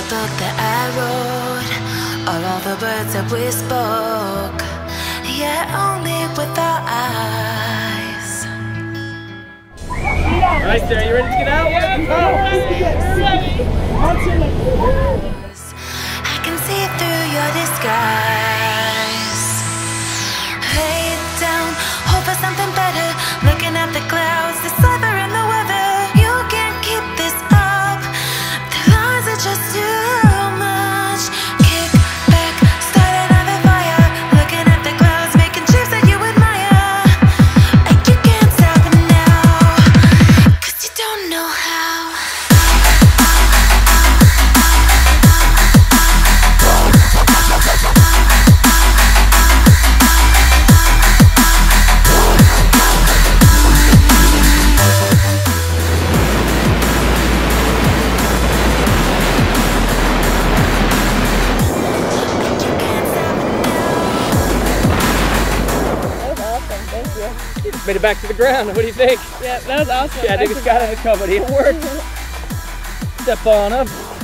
book that I wrote, all of the words that we spoke, yeah, only with our eyes. Alright, Sarah, you ready to get out? I can see through your disguise. Lay down, hope for something better. Looking at the clouds, deciphering the weather. You can't keep this up. The lies are just too much. Kick back, start another fire. Looking at the clouds, making shapes that you admire. And you can't stop it now, 'cause you don't know how. You just made it back to the ground. What do you think? Yeah, that was awesome. Yeah, I think it's got to come, but it worked. Step on up.